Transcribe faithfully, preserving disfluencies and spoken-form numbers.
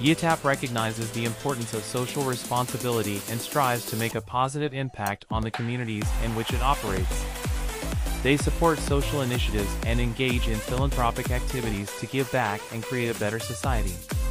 YITAP recognizes the importance of social responsibility and strives to make a positive impact on the communities in which it operates. They support social initiatives and engage in philanthropic activities to give back and create a better society.